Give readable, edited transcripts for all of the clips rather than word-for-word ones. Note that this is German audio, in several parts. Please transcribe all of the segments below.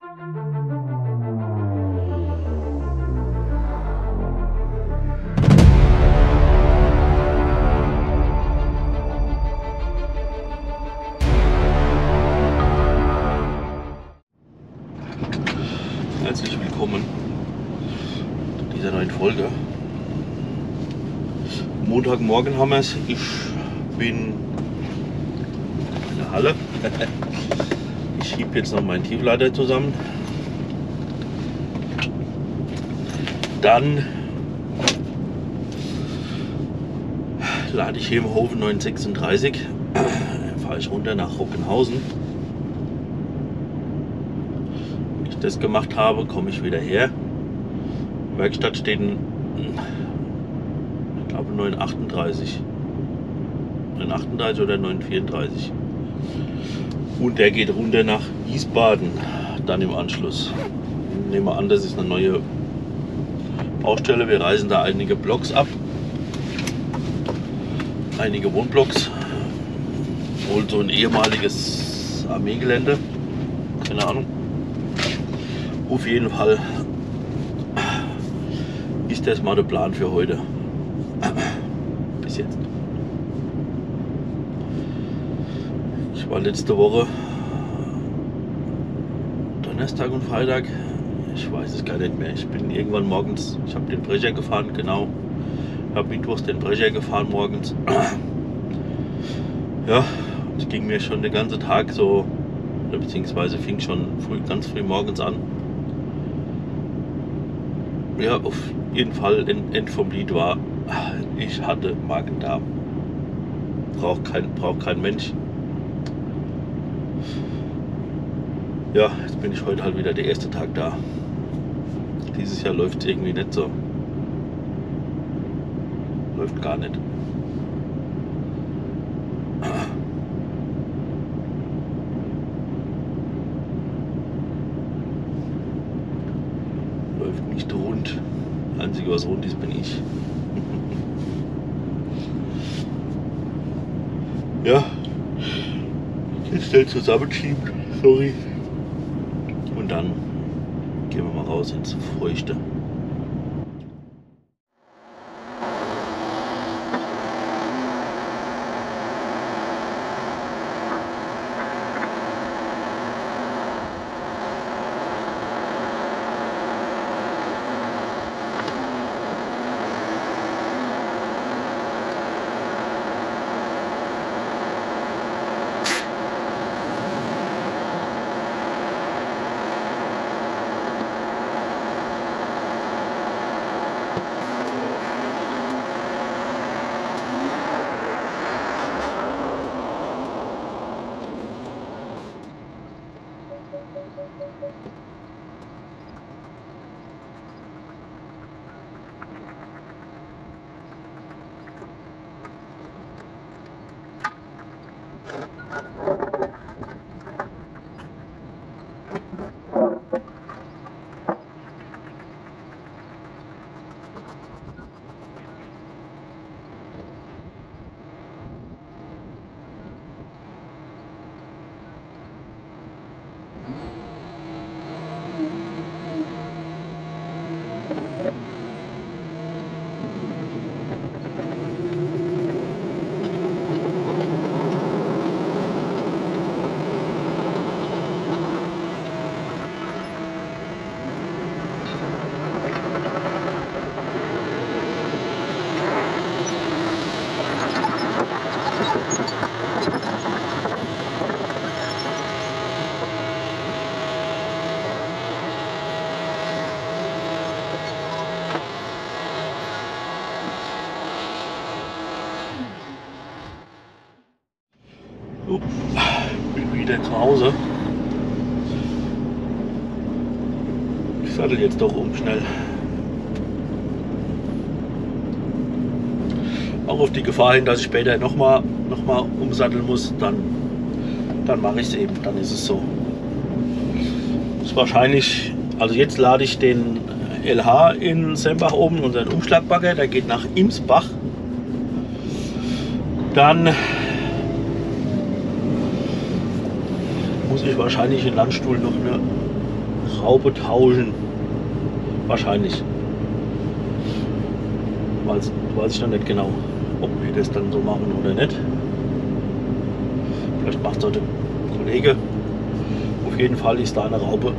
Herzlich willkommen zu dieser neuen Folge. Montagmorgen haben wir es. Ich bin in der Halle. Ich schiebe jetzt noch meinen Tiefleiter zusammen. Dann lade ich hier im Hof 936. Fahre ich runter nach Rockenhausen. Wenn ich das gemacht habe, komme ich wieder her. Die Werkstatt steht in, ich glaube, 938. 938 oder 934. Und der geht runter nach Wiesbaden dann im Anschluss. Ich nehme an, das ist eine neue Baustelle. Wir reißen da einige Blocks ab. Einige Wohnblocks. Wohl so ein ehemaliges Armeegelände. Keine Ahnung. Auf jeden Fall ist das mal der Plan für heute. Bis jetzt. Ich war letzte Woche Donnerstag und Freitag, ich weiß es gar nicht mehr. Ich bin irgendwann morgens, ich habe den Brecher gefahren, genau. Ich habe mittwochs den Brecher gefahren morgens. Ja, es ging mir schon den ganzen Tag so, beziehungsweise fing schon ganz früh morgens an. Ja, auf jeden Fall, End vom Lied war, ich hatte Magen-Darm. Braucht kein Mensch. Ja, jetzt bin ich heute halt wieder der erste Tag da. Dieses Jahr läuft es irgendwie nicht so. Läuft gar nicht. Läuft nicht rund. Das Einzige, was rund ist, bin ich. Ja, jetzt schnell zusammenschieben. Sorry. Und dann gehen wir mal raus ins Feuchte. Bin wieder zu Hause. Ich sattel jetzt doch um schnell. Auch auf die Gefahr hin, dass ich später noch mal umsatteln muss, dann mache ich es eben, dann ist es so. Das ist wahrscheinlich, also jetzt lade ich den LH in Sembach oben, unseren Umschlagbagger, der geht nach Imsbach. Dann muss ich wahrscheinlich in Landstuhl noch eine Schraube tauschen. Wahrscheinlich. Weiß ich noch nicht genau, ob wir das dann so machen oder nicht. Vielleicht macht es auch der Kollege. Auf jeden Fall ist da eine Raube.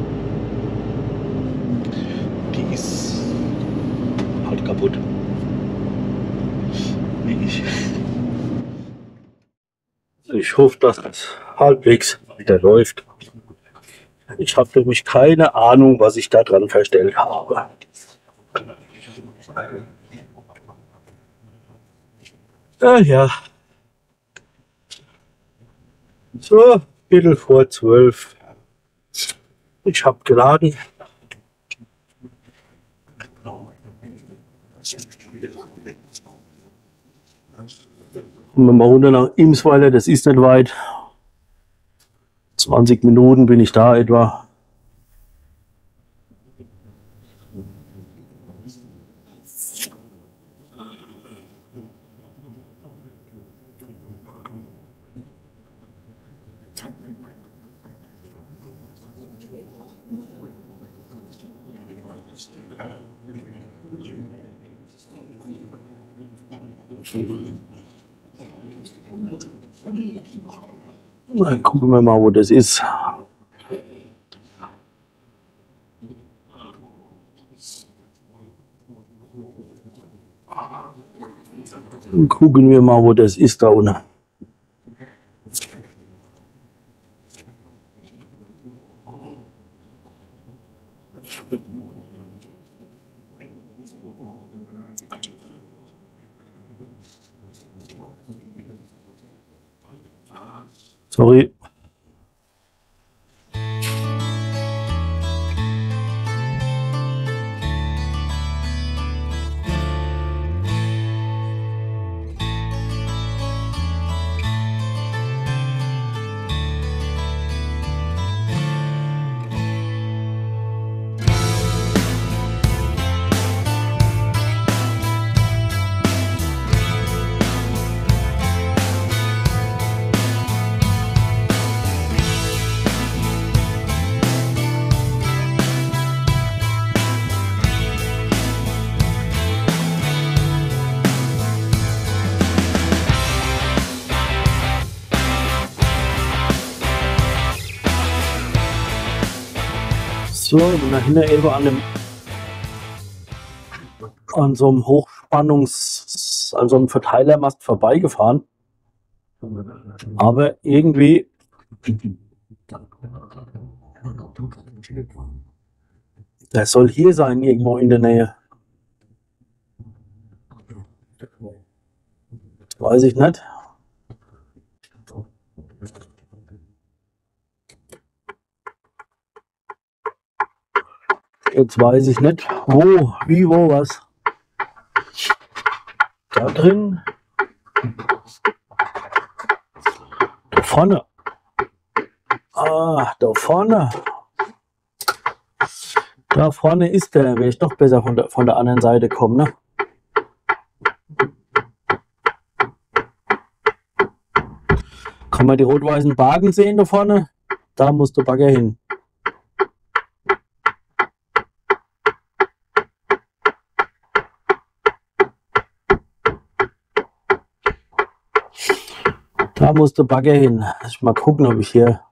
Die ist halt kaputt. Wie ich. Ich hoffe, dass es halbwegs wieder läuft. Ich habe nämlich keine Ahnung, was ich da dran verstellt habe. Ja. So, Viertel vor 12. Ich habe geladen. Und wir mal runter nach Imsweiler, das ist nicht weit. 20 Minuten bin ich da etwa. Dann gucken wir mal, wo das ist. Dann gucken wir mal, wo das ist da unten. Sorry. So, und dahinter eben an so einem an so einem Verteilermast vorbeigefahren. Aber irgendwie der soll hier sein, irgendwo in der Nähe. Weiß ich nicht. Jetzt weiß ich nicht, wo, wie, wo, was. Da drin. Da vorne. Ah, da vorne. Da vorne ist der. Wäre ich doch besser von der anderen Seite kommen, ne? Kann man die rot-weißen Wagen sehen da vorne? Da muss der Bagger hin. Da muss der Bagger hin. Ich mal gucken, ob ich hier.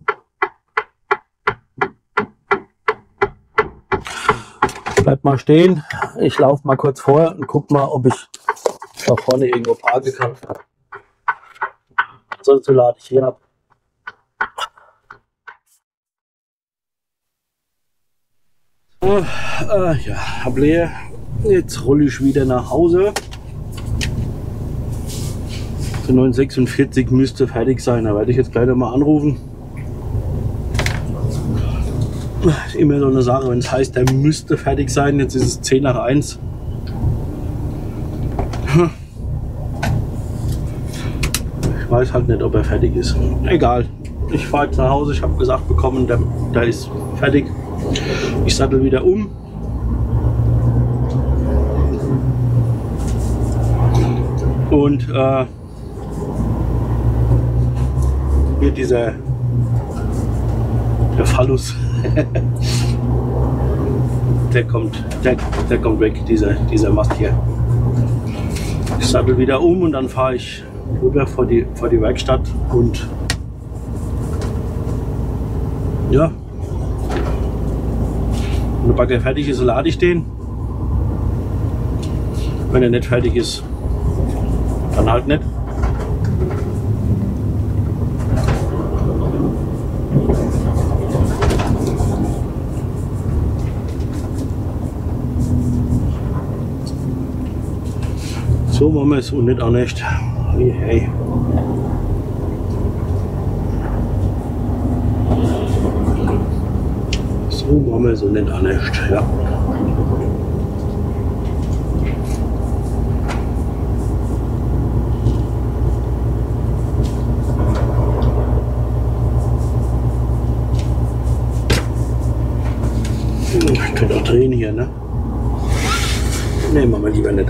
Bleib mal stehen. Ich laufe mal kurz vor und guck mal, ob ich da vorne irgendwo parken kann. Sonst lade ich hier ab. So, ja, hab leer. Jetzt rolle ich wieder nach Hause. 9:46 müsste fertig sein. Da werde ich jetzt gleich noch mal anrufen. Ist immer so eine Sache, wenn es heißt, der müsste fertig sein. Jetzt ist es 10 nach 1. Ich weiß halt nicht, ob er fertig ist. Egal. Ich fahre jetzt nach Hause. Ich habe gesagt bekommen, der ist fertig. Ich sattel wieder um. Und wird der Phallus der kommt weg, dieser Mast hier. Ich sattel wieder um und dann fahre ich rüber vor die Werkstatt und ja, wenn der Bagger fertig ist, lade ich den. Wenn er nicht fertig ist, dann halt nicht. So machen wir es und nicht anders. Hey, hey. So machen wir es und nicht anders. Ja. Ich könnte auch drehen hier, ne? Ne, machen wir lieber nicht.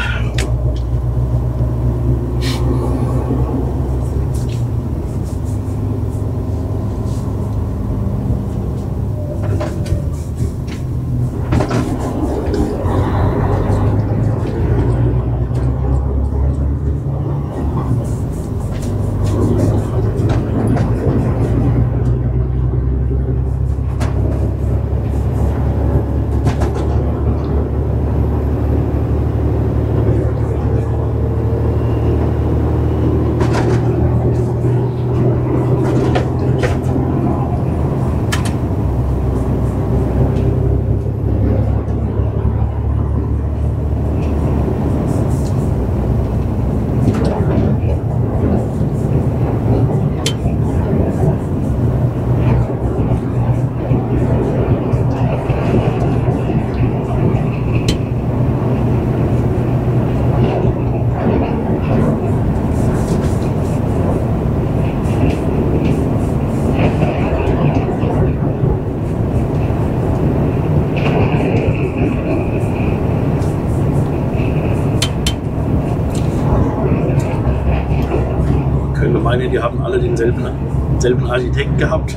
Die haben alle denselben Architekt gehabt.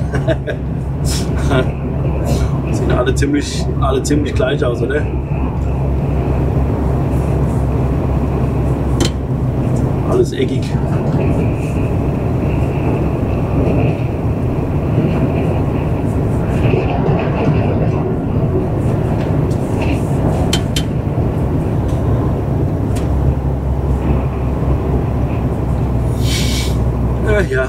Sehen alle ziemlich gleich aus, oder? Alles eckig. Ja.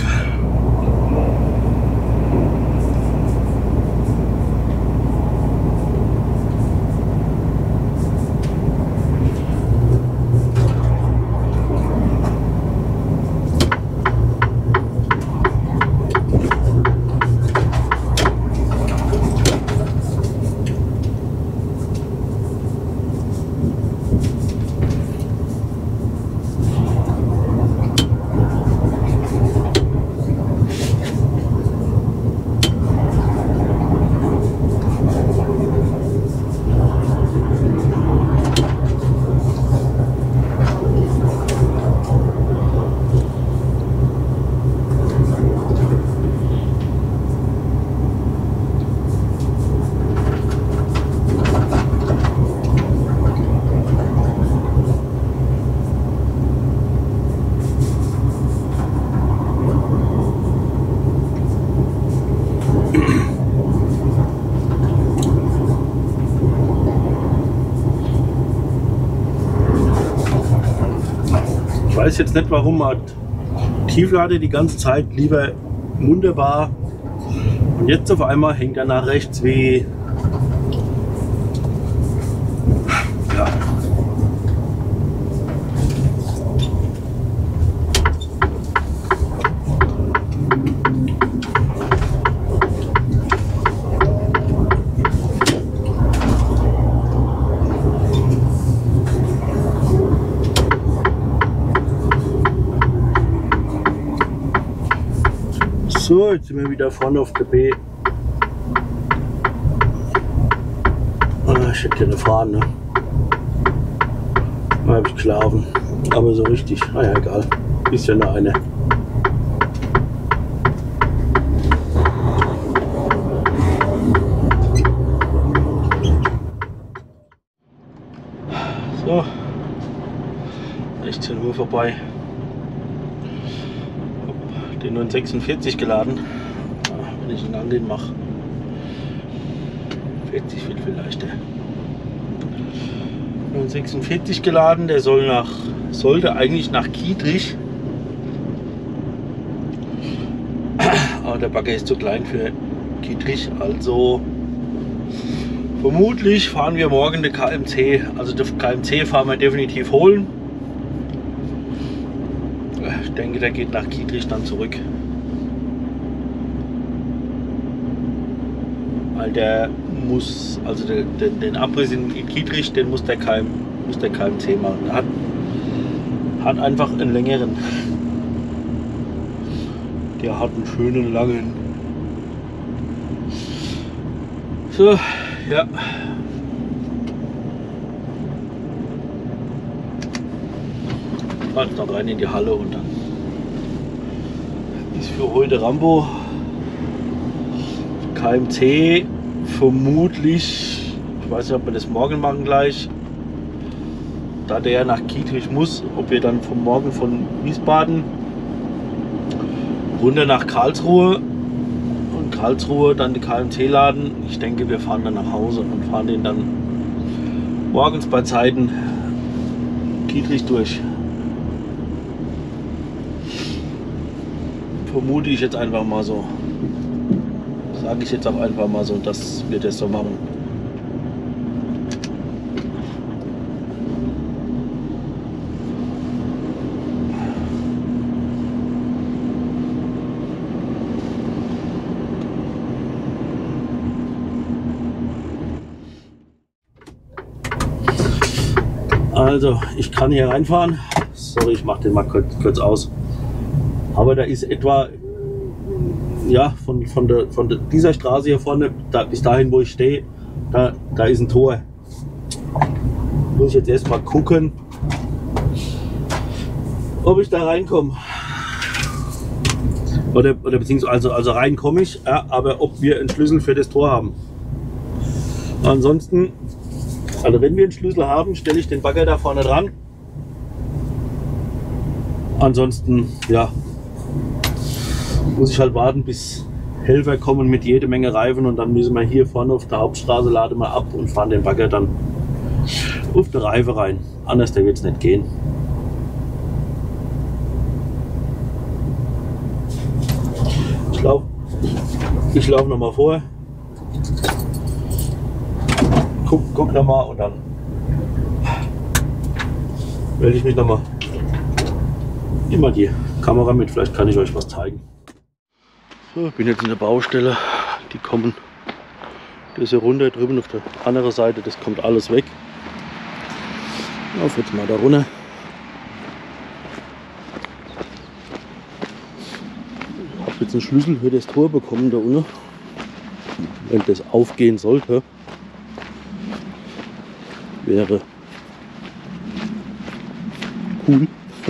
Ich weiß jetzt nicht, warum man Tieflade die ganze Zeit lieber wunderbar und jetzt auf einmal hängt er nach rechts wie ja. So, jetzt sind wir wieder vorne auf der B. Ich hätte gerne fahren, ne? Da habe ich geschlafen. Aber so richtig, naja, egal. Ist ja nur eine. vorbei. Hab den 946 geladen. Wenn ich ihn an den mache. 40 wird viel leichter. 946 geladen, der sollte eigentlich nach Kietrich. Aber der Bagger ist zu klein für Kietrich, also vermutlich fahren wir morgen den KMC. Also den KMC fahren wir definitiv holen. Ich denke, der geht nach Kietrich dann zurück. Weil der muss, also den Abriss in Kietrich, den muss der KMC machen. Er hat einfach einen längeren. Der hat einen schönen langen. So, ja. Halt noch rein in die Halle und dann ist für heute Rambo. KMC vermutlich, ich weiß nicht, ob wir das morgen machen gleich, da der nach Kietrich muss, ob wir dann vom Morgen von Wiesbaden runter nach Karlsruhe und Karlsruhe dann die KMC laden. Ich denke, wir fahren dann nach Hause und fahren den dann morgens bei Zeiten Kietrich durch. Vermute ich jetzt einfach mal so. Sage ich jetzt auch einfach mal so, dass wir das so machen. Also, ich kann hier reinfahren. Sorry, ich mache den mal kurz aus. Aber da ist etwa, ja, von dieser Straße hier vorne bis dahin, wo ich stehe, da ist ein Tor. Muss ich jetzt erstmal gucken, ob ich da reinkomme. Oder beziehungsweise also rein komme ich, ja, aber ob wir einen Schlüssel für das Tor haben. Ansonsten, also wenn wir einen Schlüssel haben, stelle ich den Bagger da vorne dran. Ansonsten, ja, muss ich halt warten, bis Helfer kommen mit jede Menge Reifen und dann müssen wir hier vorne auf der Hauptstraße, laden wir ab und fahren den Bagger dann auf die Reife rein. Anders wird es nicht gehen. Ich laufe noch mal vor. Guck noch mal und dann melde ich mich noch mal. Immer die Kamera mit, vielleicht kann ich euch was zeigen. So, ich bin jetzt in der Baustelle. Die kommen das hier runter, drüben auf der anderen Seite, das kommt alles weg. Ich laufe jetzt mal da runter. Ich habe jetzt einen Schlüssel für das Tor bekommen da unten. Wenn das aufgehen sollte, wäre cool.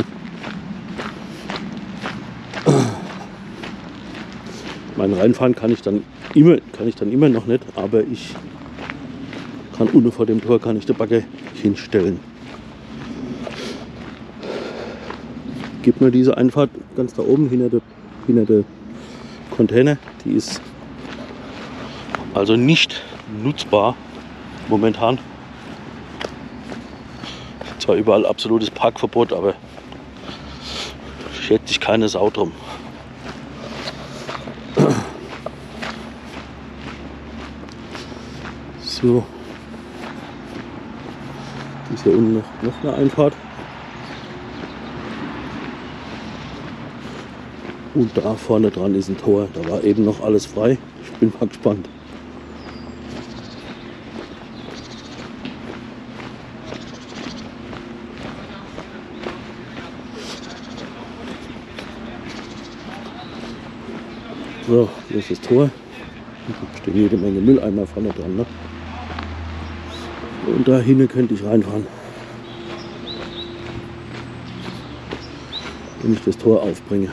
Mein reinfahren kann ich dann immer noch nicht, aber ich kann unten vor dem Tor kann ich den Bagger hinstellen. Gibt mir diese Einfahrt ganz da oben hinter der Container, die ist also nicht nutzbar momentan. Zwar überall absolutes Parkverbot, aber schert sich keine Sau drum. So, ist hier unten noch eine Einfahrt. Und da vorne dran ist ein Tor. Da war eben noch alles frei. Ich bin mal gespannt. So, hier ist das Tor. Da stehen jede Menge Mülleimer vorne dran. Ne? Und da hinten könnte ich reinfahren. Wenn ich das Tor aufbringe.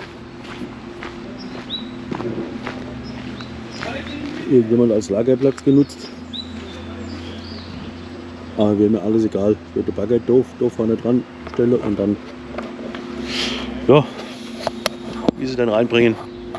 Irgendjemand als Lagerplatz genutzt. Aber wäre mir alles egal. Ich würde den Bagger doof vorne dran stellen und dann Ja, wie sie dann reinbringen.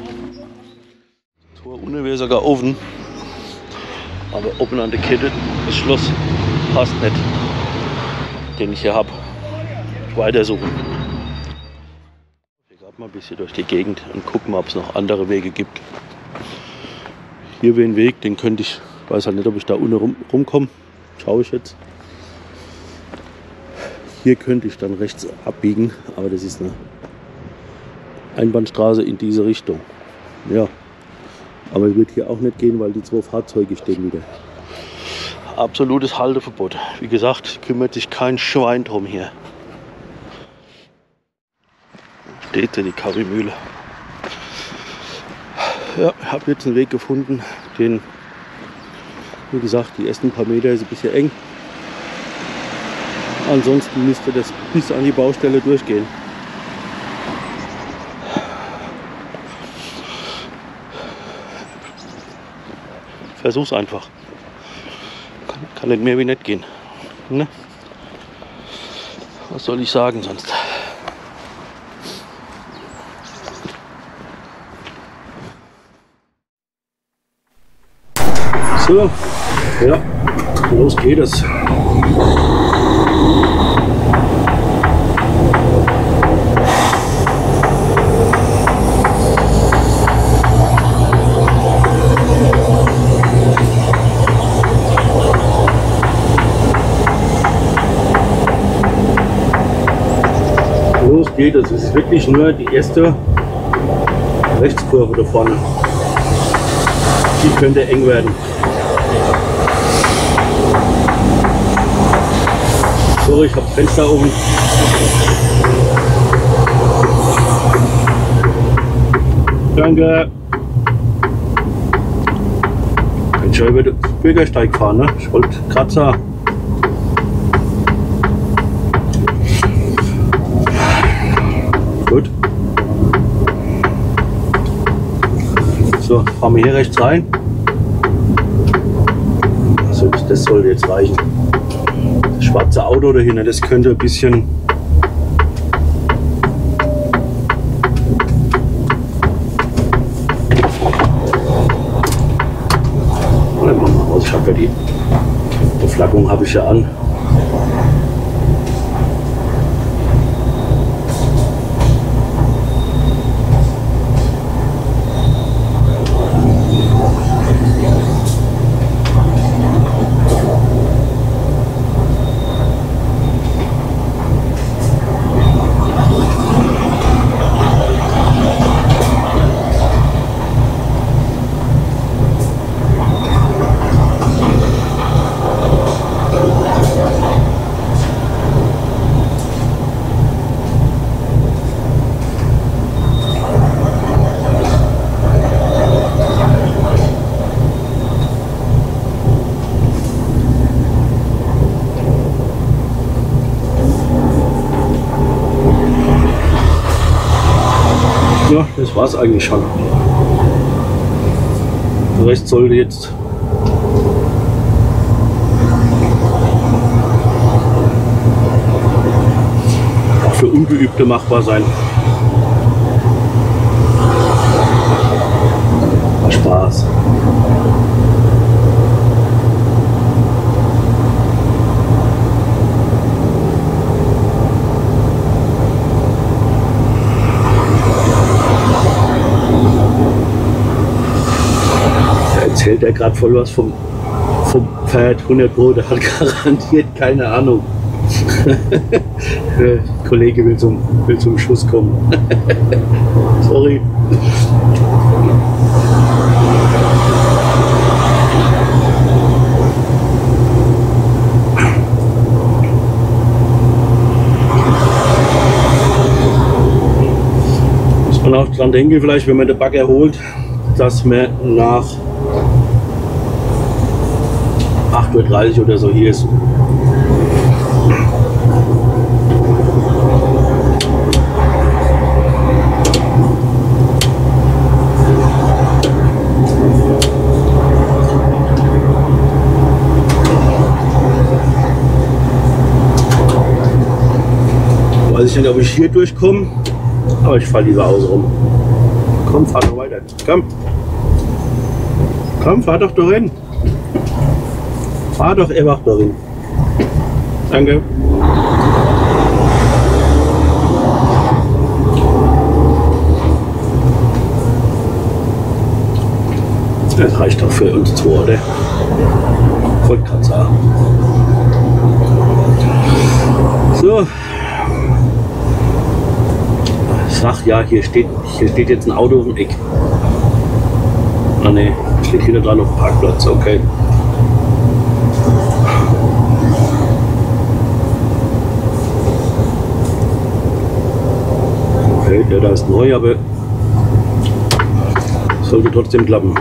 Tor unten wäre sogar offen, aber oben an der Kette das Schloss passt nicht, den ich hier habe. Weitersuchen. Ich gehe mal ein bisschen durch die Gegend und gucken mal, ob es noch andere Wege gibt. Hier wäre ein Weg, den könnte ich, weiß halt nicht, ob ich da unten rumkomme. Schaue ich jetzt. Hier könnte ich dann rechts abbiegen, aber das ist eine Einbahnstraße in diese Richtung. Ja, aber es wird hier auch nicht gehen, weil die 2 Fahrzeuge stehen wieder. Absolutes Halteverbot. Wie gesagt, kümmert sich kein Schwein drum hier. Steht da die Karimühle. Ja, ich habe jetzt einen Weg gefunden, den, wie gesagt, die ersten paar Meter ist ein bisschen eng. Ansonsten müsste das bis an die Baustelle durchgehen. Versuch's einfach. Kann nicht mehr wie nicht gehen. Ne? Was soll ich sagen sonst? So, ja, los geht es. Los geht es. Es ist wirklich nur die erste Rechtskurve da vorne. Die könnte eng werden. Sorry, ich habe Fenster oben. Danke. Kann schon über den Bürgersteig fahren, ne? Ich wollte Kratzer. Gut. So, fahren wir hier rechts rein. Also das sollte jetzt reichen. Das schwarze Auto dahinter, das könnte ein bisschen ich habe ja die Beflaggung habe ich ja an. Ja, das war es eigentlich schon. Der Rest sollte jetzt auch für Ungeübte machbar sein. War Spaß. Erzählt er gerade voll was vom Pferd 100 Pro, der hat garantiert keine Ahnung. Der Kollege will zum Schuss kommen. Sorry. Muss man auch dran denken, vielleicht, wenn man den Bagger holt, dass man nach 8:30 Uhr oder so hier ist. Weiß ich nicht, ob ich hier durchkomme. Aber ich falle lieber außen rum. Komm, fahr doch weiter. Komm. Komm, fahr doch dahin. Fahr doch einfach dahin. Danke. Das reicht doch für uns zwei, oder? Ich wollte gerade sagen. So. Sag ja, hier steht jetzt ein Auto auf dem Eck. Ah ne, steht hinter dran auf dem Parkplatz, okay. Okay, der da ist neu, aber sollte trotzdem klappen.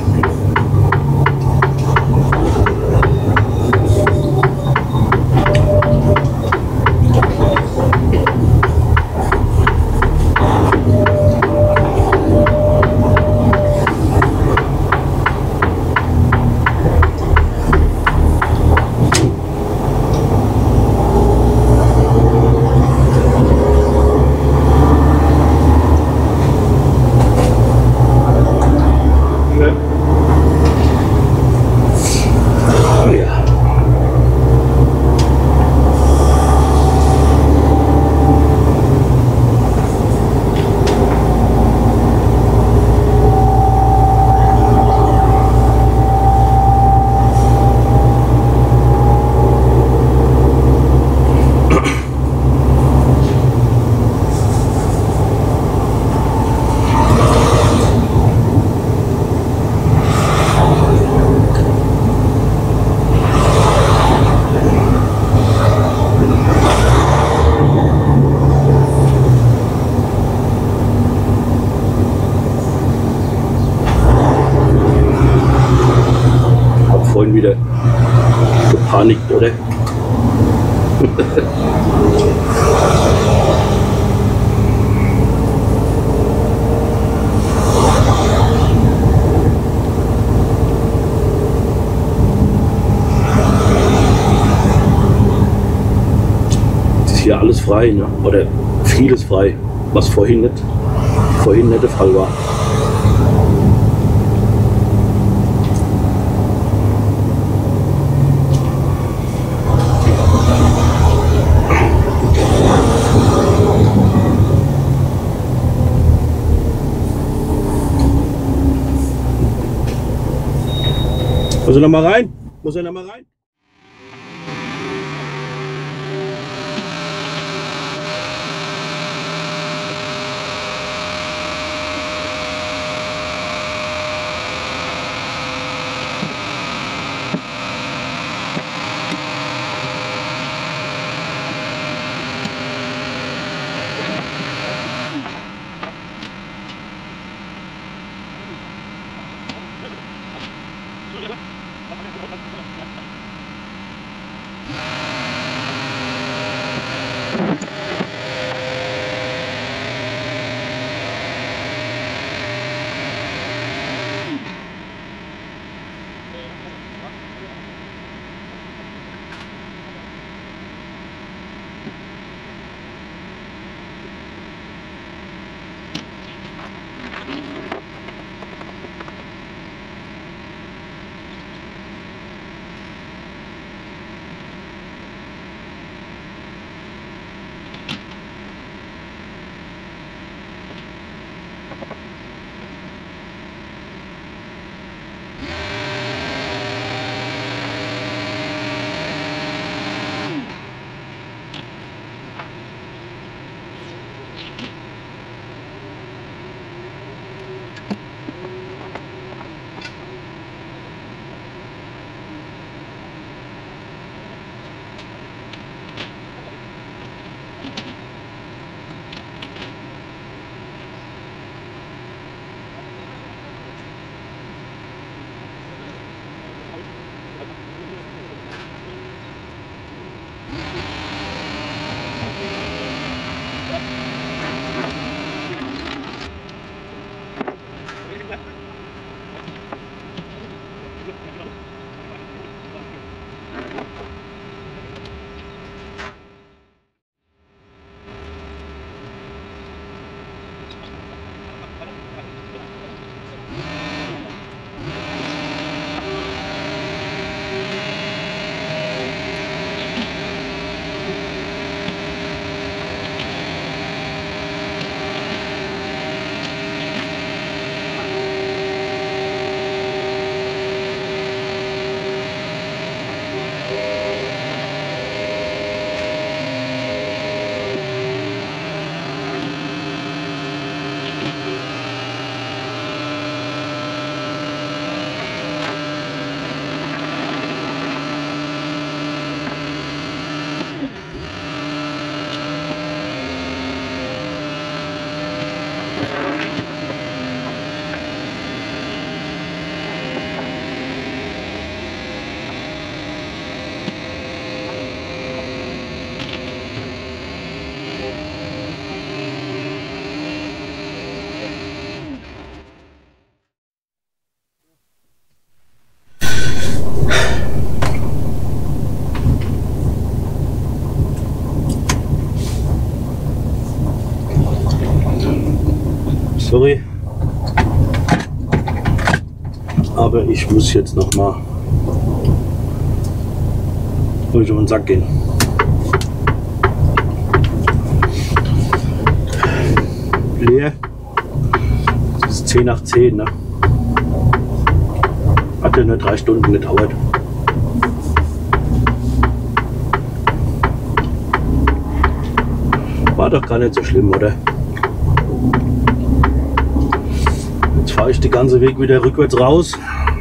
Vorhin wieder gepanikt, oder? Es ist hier alles frei, ne? Oder vieles frei, was vorhin nicht der Fall war. Muss er noch mal rein? Muss er noch mal rein? ich muss jetzt noch mal durch den Sack gehen. Leer. Das ist 10 nach 10, ne? Hat ja nur 3 Stunden gedauert. War doch gar nicht so schlimm, oder? Jetzt fahre ich den ganzen Weg wieder rückwärts raus.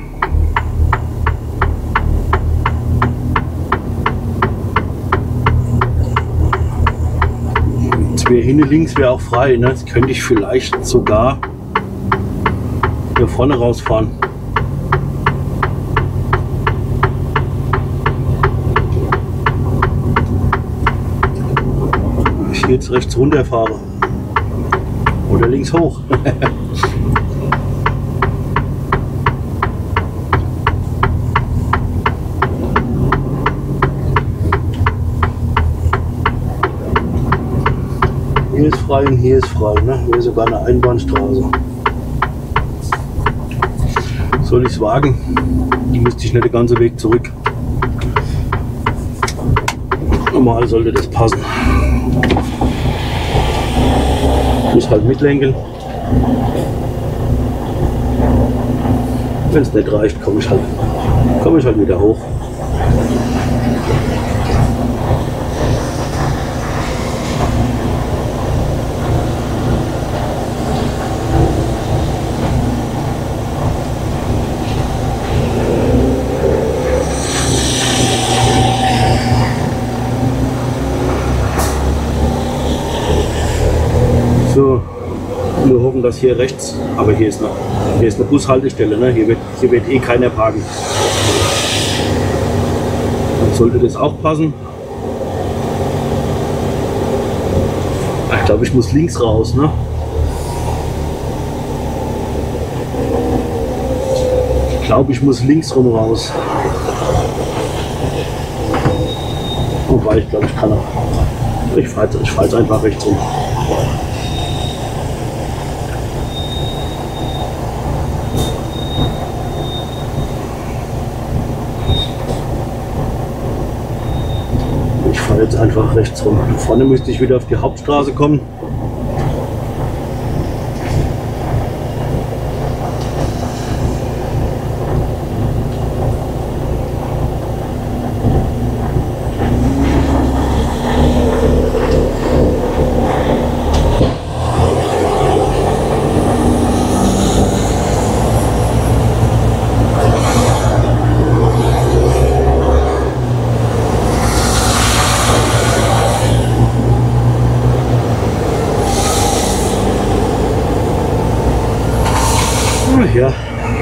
Jetzt wäre hinten links wäre auch frei, ne? Jetzt könnte ich vielleicht sogar hier vorne rausfahren. Ich jetzt rechts runter fahre oder links hoch. Hier ist frei und hier ist frei, ne? Hier ist sogar eine Einbahnstraße. Soll ich es wagen? Die müsste ich nicht den ganzen Weg zurück. Normal sollte das passen. Ich muss halt mitlenken. Wenn es nicht reicht, komme ich halt wieder hoch. So, wir hoffen, dass hier rechts, aber hier ist eine Bushaltestelle, ne? Hier wird eh keiner parken. Dann sollte das auch passen. Ich glaube, ich muss links raus, ne? Ich glaube, ich muss links rum raus. Wobei, ich glaube, ich kann auch. Ich fahre jetzt einfach rechts rum. Ich fahre jetzt einfach rechts rum. Vorne müsste ich wieder auf die Hauptstraße kommen. Ja.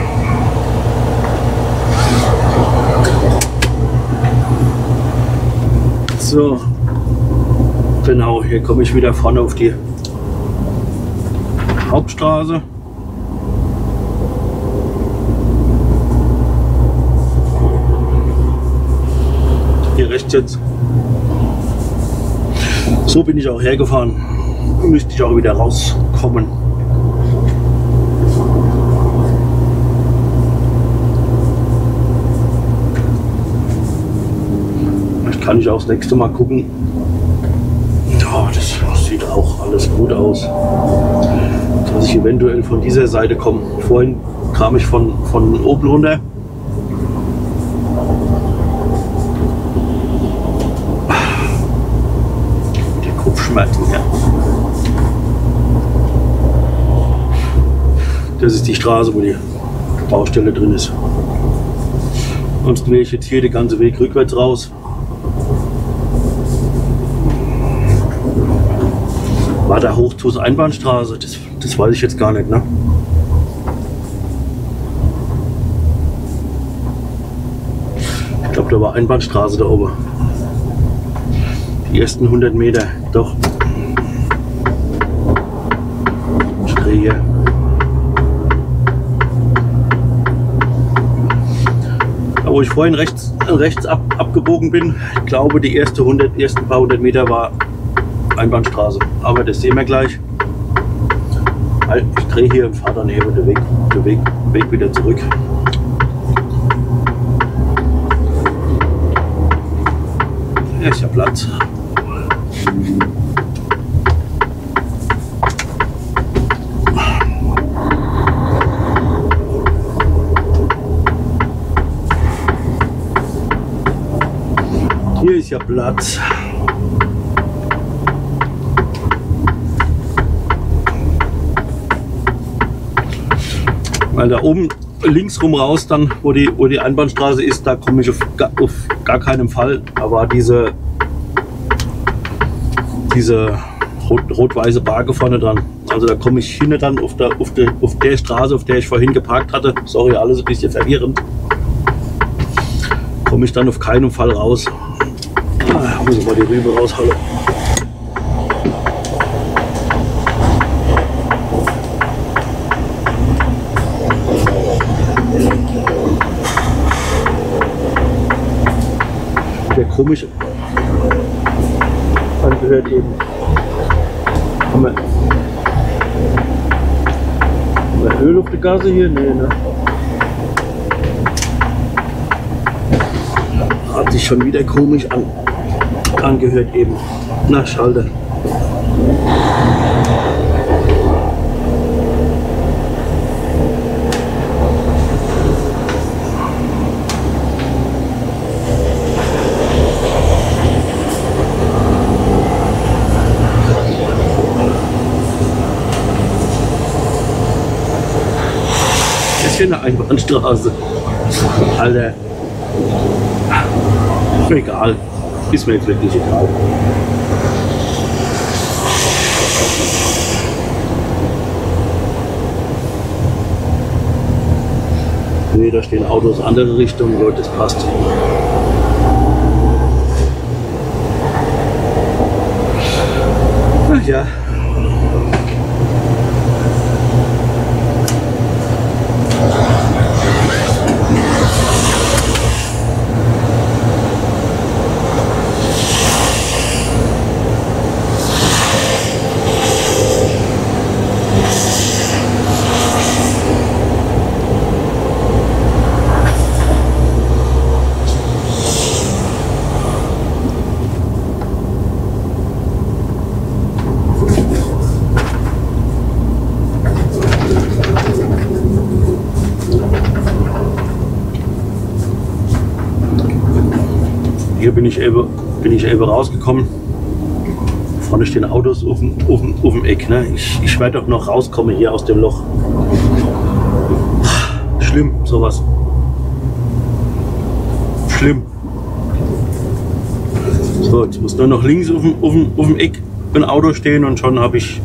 So, genau, hier komme ich wieder vorne auf die Hauptstraße. Hier rechts jetzt. So bin ich auch hergefahren. Müsste ich auch wieder rauskommen. Kann ich auch das nächste Mal gucken. Ja, das sieht auch alles gut aus. Dass ich eventuell von dieser Seite komme. Vorhin kam ich von oben runter. Der Kopfschmerzen, ja. Das ist die Straße, wo die Baustelle drin ist. Sonst wäre ich jetzt hier den ganzen Weg rückwärts raus. War da hoch zur Einbahnstraße? Das weiß ich jetzt gar nicht, ne? Ich glaube, da war Einbahnstraße da oben. Die ersten 100 Meter, doch. Ich drehe hier. Da wo ich vorhin rechts abgebogen bin, ich glaube, die ersten paar 100 Meter war Einbahnstraße, aber das sehen wir gleich. Ich drehe hier und fahre dann eben den Weg wieder zurück. Ja, ist ja Platz. Hier ist ja Platz. Weil da oben links rum raus, dann wo die Einbahnstraße ist, da komme ich auf gar keinen Fall. Da war diese rot-weiße Barke vorne dran. Also da komme ich hinten dann auf der Straße, auf der ich vorhin geparkt hatte. Sorry, alles ein bisschen verwirrend. Komme ich dann auf keinen Fall raus. Muss ich mal die Rübe rausholen. Der komische angehört eben. Haben wir Öl auf der Gasse hier? Nee, ne? Hat sich schon wieder komisch angehört eben. Na, Schalter. Das ist hier eine Einbahnstraße. Alter. Egal. Ist mir jetzt wirklich egal. Nee, da stehen Autos andere Richtung, Leute, das passt. Ach ja. Hier bin ich eben rausgekommen. Vorne stehen Autos auf dem Eck. Ne? Ich werde doch noch rauskommen hier aus dem Loch. Schlimm, sowas. Schlimm. So, jetzt muss nur noch links auf dem Eck ein Auto stehen und schon habe ich...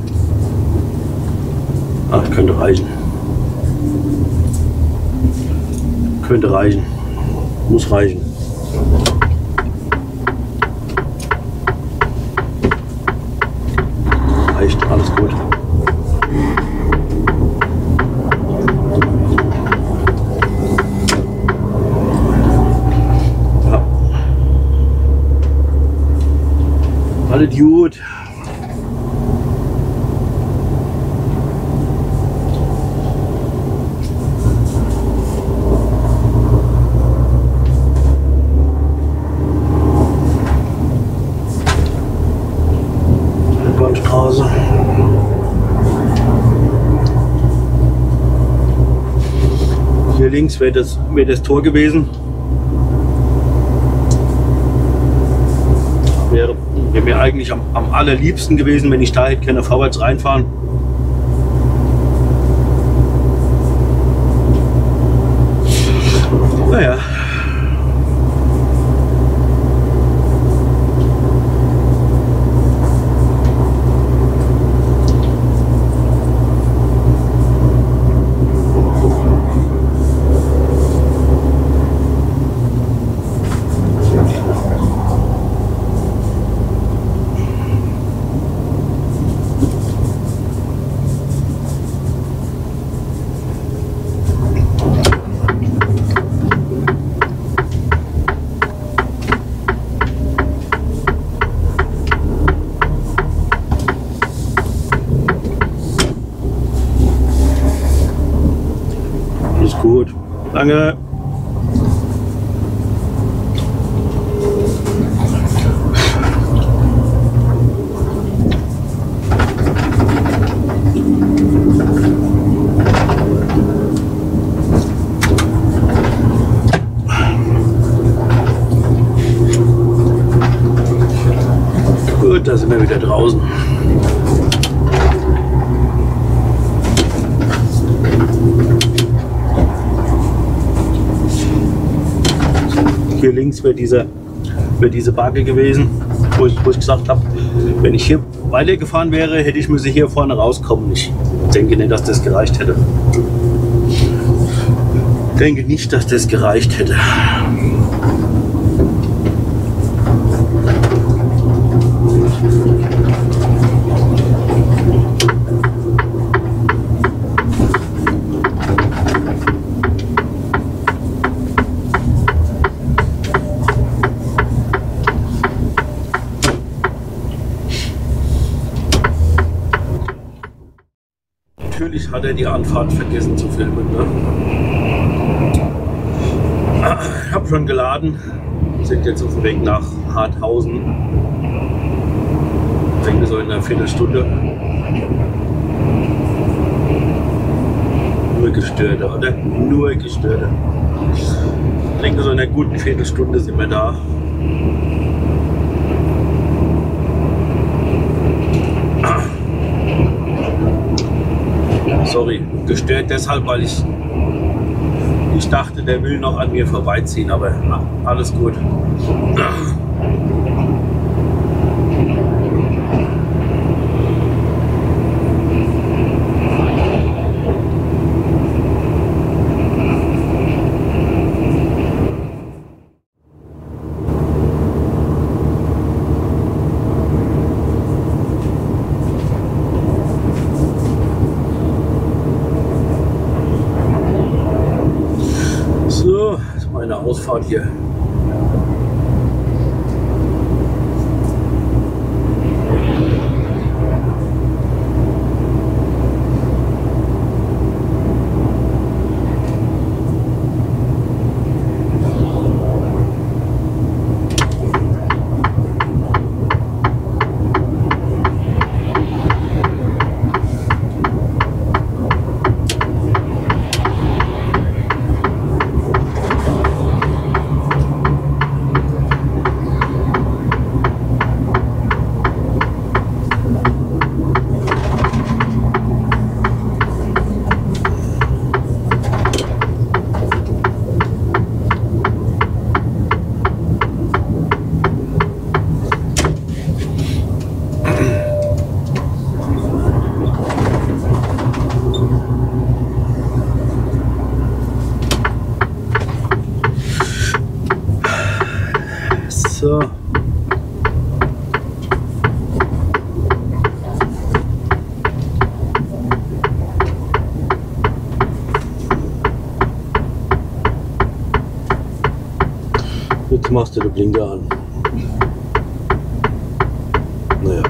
Ach, könnte reichen. Könnte reichen. Muss reichen. Reicht, alles gut. Ja. Alles gut. Straße. Hier links wäre das Tor gewesen. Wäre mir eigentlich am allerliebsten gewesen, wenn ich da hätte können vorwärts reinfahren. Naja. Gut, danke. Da sind wir wieder draußen. Hier links wäre diese Backe gewesen, wo ich gesagt habe, wenn ich hier weitergefahren wäre, hätte ich müsse hier vorne rauskommen. Ich denke nicht, dass das gereicht hätte. Ich denke nicht, dass das gereicht hätte. Natürlich hat er die Anfahrt vergessen zu filmen. Ne? Ich habe schon geladen, wir sind jetzt auf dem Weg nach Harthausen. Ich denke so in einer Viertelstunde. Nur Gestörte, oder? Nur Gestörte. Ich denke so in einer guten Viertelstunde sind wir da. Sorry, gestört deshalb, weil ich dachte, der will noch an mir vorbeiziehen, aber alles gut. So, das ist meine Ausfahrt hier. So. Jetzt machst du den Blinker an. Naja.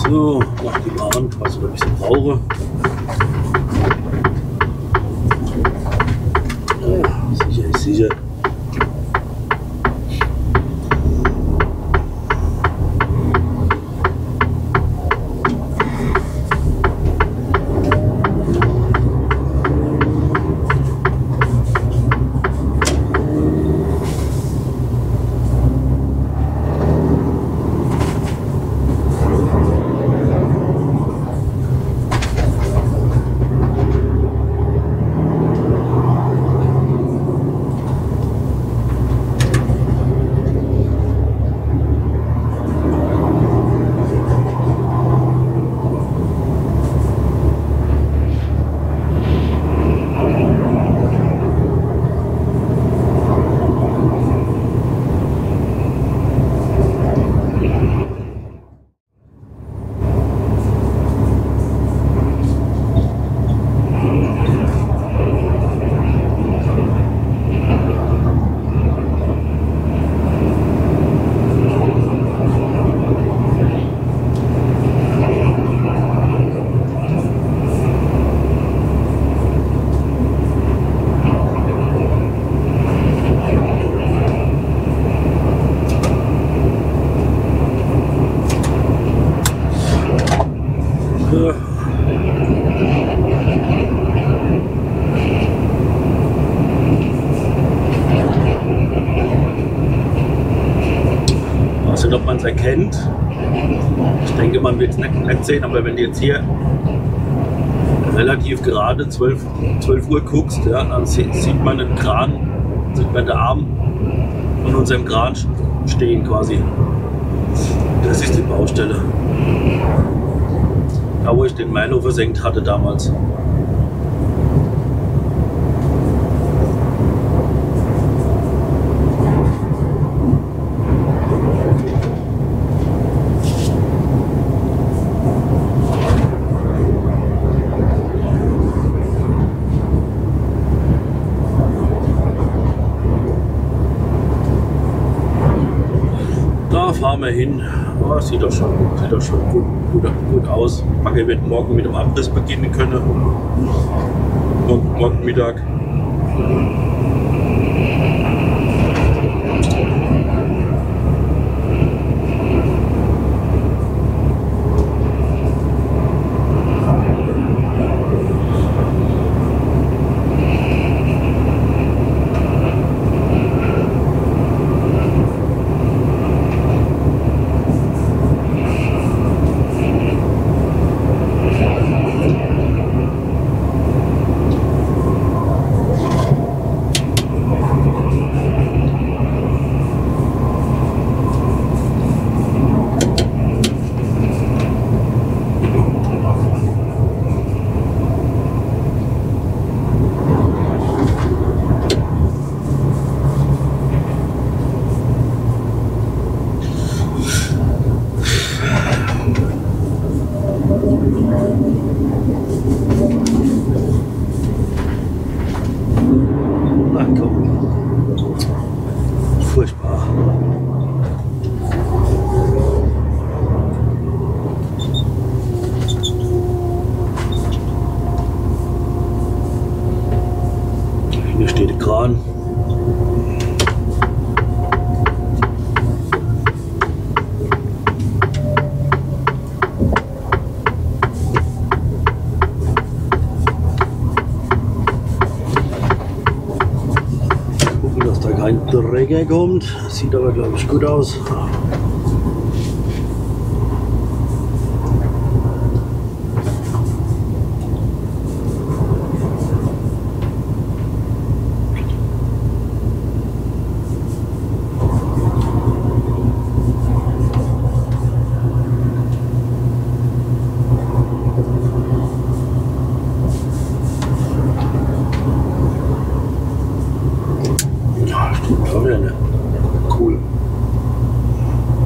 So, mach die mal an, was ich ein bisschen brauche. Ja, sicher ist sicher. Ich weiß nicht, ob man es erkennt. Ich denke, man wird es nicht sehen, aber wenn du jetzt hier relativ gerade 12 Uhr guckst, ja, dann sieht man den Kran, sieht man den Arm von unserem Kran stehen quasi. Das ist die Baustelle. Da, wo ich den Milo versenkt hatte damals. Da fahren wir hin. Oh, sieht doch schon gut aus. Bagger wird morgen mit dem Abriss beginnen können. Morgen Mittag. Na komm. Furchtbar. Hier steht der Kran. Dass da kein Träger kommt. Sieht aber, glaube ich, gut aus. Cool.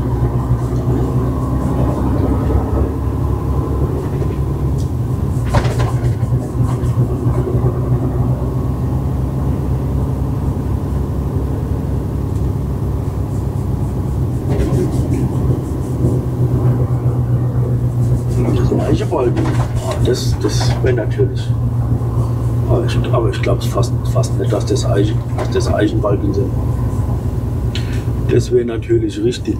Eichebalken. Oh, das wäre natürlich. Aber ich glaube es fast nicht, dass das Eichenbalken sind. Das wäre natürlich richtig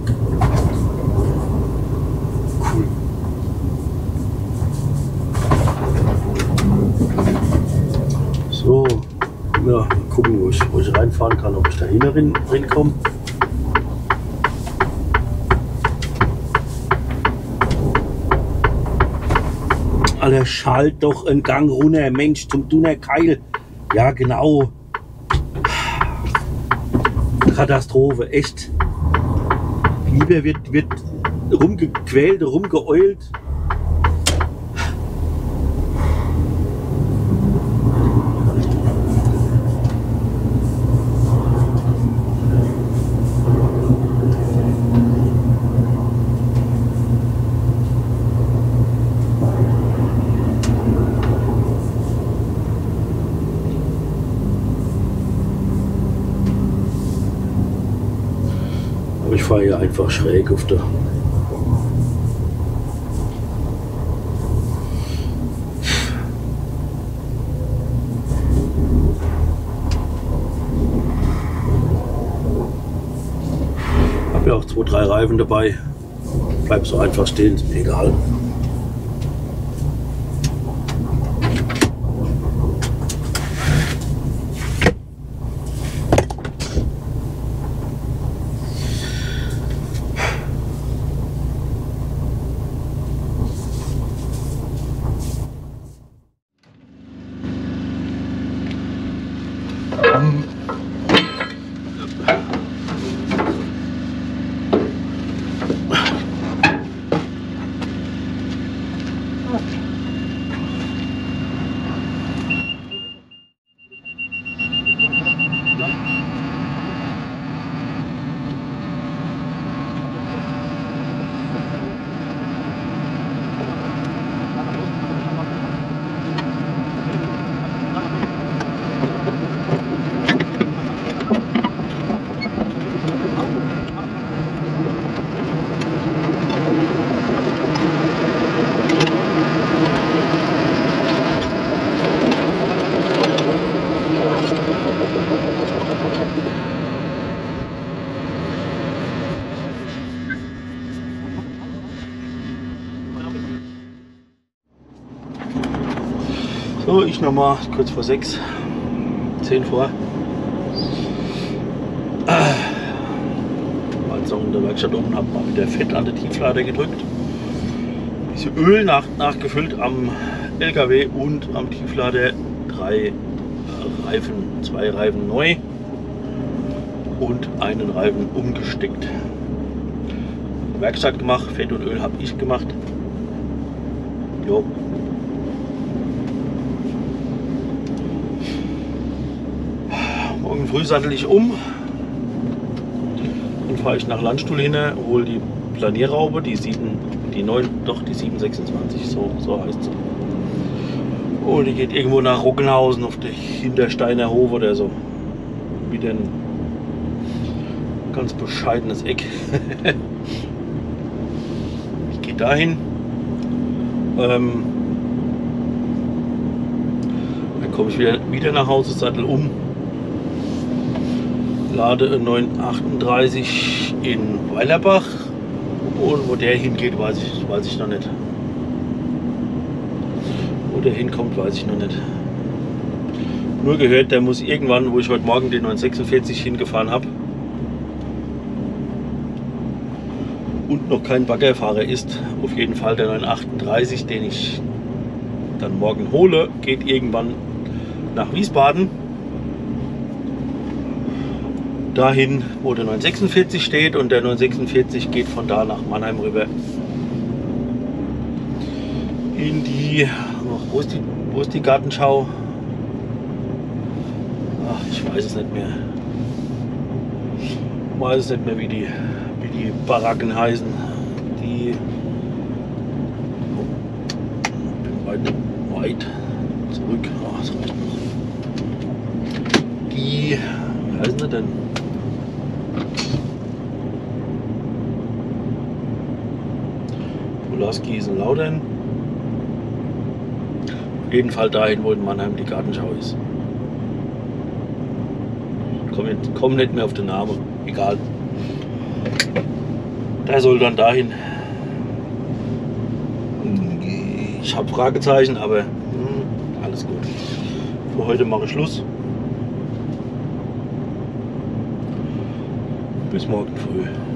cool. So, ja, mal gucken, wo ich reinfahren kann, ob ich da hinkomme. Alter, schalt doch einen Gang runter, Mensch, zum Dunner Keil. Ja, genau. Katastrophe, echt. Lieber wird rumgequält, rumgeeult. Ich fahre hier einfach schräg auf der. Hab ja auch 2, 3 Reifen dabei. Bleib so einfach stehen, ist mir egal. So, ich nochmal kurz vor 6, 10 vor. War jetzt noch in der Werkstatt oben, habe mal wieder Fett an der Tieflader gedrückt. Bisschen Öl nachgefüllt am LKW und am Tieflader 3 Reifen, 2 Reifen neu und einen Reifen umgesteckt. Werkstatt gemacht, Fett und Öl habe ich gemacht. Jo. Morgen früh sattel ich um und fahre ich nach Landstuhl hin, hole die Planierraube, die 726, so heißt sie. Und die geht irgendwo nach Roggenhausen auf der Hintersteiner Hof oder so. Wieder ein ganz bescheidenes Eck. Ich gehe dahin. Dann komme ich wieder nach Hause, sattel um. Lade 938 in Weilerbach und wo der hingeht, weiß ich noch nicht. Wo der hinkommt, weiß ich noch nicht. Nur gehört, der muss irgendwann, wo ich heute Morgen den 946 hingefahren habe und noch kein Baggerfahrer ist, auf jeden Fall der 938, den ich dann morgen hole, geht irgendwann nach Wiesbaden. Dahin, wo der 946 steht, und der 946 geht von da nach Mannheim rüber. In die, wo ist die Gartenschau? Ach, ich weiß es nicht mehr. Ich weiß es nicht mehr, wie die Baracken heißen. Die weit zurück. Oh, das reicht noch. Die, wie heißen sie denn? Pulaski ist in Laudern. jeden Fall dahin, wo in Mannheim die Gartenschau ist. Komm nicht mehr auf den Namen, egal. Der soll dann dahin. Ich habe Fragezeichen, aber alles gut. Für heute mache ich Schluss. Bis morgen früh.